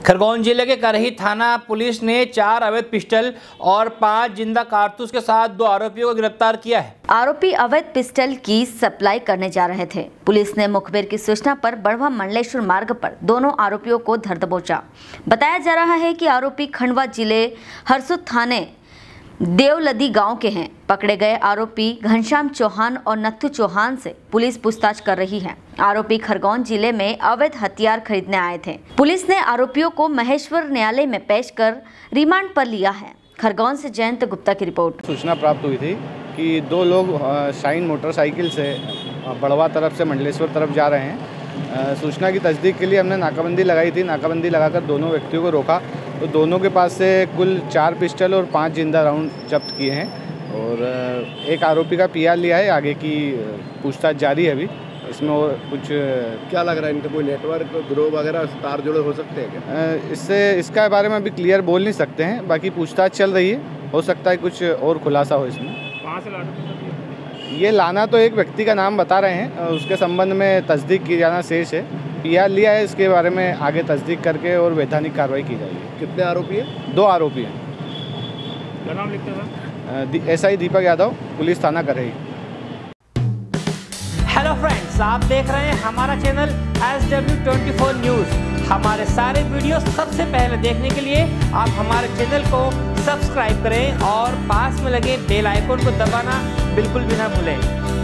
खरगोन जिले के करही थाना पुलिस ने 4 अवैध पिस्टल और 5 जिंदा कारतूस के साथ 2 आरोपियों को गिरफ्तार किया है। आरोपी अवैध पिस्टल की सप्लाई करने जा रहे थे। पुलिस ने मुखबिर की सूचना पर बड़वा मंडलेश्वर मार्ग पर दोनों आरोपियों को धर दबोचा। बताया जा रहा है कि आरोपी खंडवा जिले हरसुद थाने देवलदी गांव के हैं। पकड़े गए आरोपी घनश्याम चौहान और नत्थु चौहान से पुलिस पूछताछ कर रही है। आरोपी खरगोन जिले में अवैध हथियार खरीदने आए थे। पुलिस ने आरोपियों को महेश्वर न्यायालय में पेश कर रिमांड पर लिया है। खरगोन से जयंत गुप्ता की रिपोर्ट। सूचना प्राप्त हुई थी कि 2 लोग शाइन मोटरसाइकिल से बड़वा तरफ से मंडलेश्वर तरफ जा रहे हैं। सूचना की तस्दीक के लिए हमने नाकाबंदी लगाई थी। नाकाबंदी लगाकर दोनों व्यक्तियों को रोका तो दोनों के पास से कुल 4 पिस्टल और 5 जिंदा राउंड जब्त किए हैं और एक आरोपी का पीआर लिया है। आगे की पूछताछ जारी है। अभी इसमें और कुछ क्या लग रहा है, इनका कोई नेटवर्क ग्रोह वगैरह तार जुड़े हो सकते हैं क्या? इसका बारे में अभी क्लियर बोल नहीं सकते हैं। बाकी पूछताछ चल रही है, हो सकता है कुछ और खुलासा हो इसमें। कहाँ से लाना ये लाना तो एक व्यक्ति का नाम बता रहे हैं, उसके संबंध में तस्दीक की जाना शेष है। पीआर लिया है, इसके बारे में आगे तस्दीक करके और वैधानिक कार्रवाई की जाएगी। कितने आरोपी हैं? 2 आरोपी हैं। क्या नाम लिखते हैं? एसआई दीपक यादव, पुलिस थाना करही। हेलो फ्रेंड्स, आप देख रहे हैं हमारा चैनल SW24 न्यूज़। हमारे सारे वीडियो सबसे पहले देखने के लिए आप हमारे चैनल को सब्सक्राइब करें और पास में लगे बेल आइकन को दबाना बिल्कुल भी ना भूलें।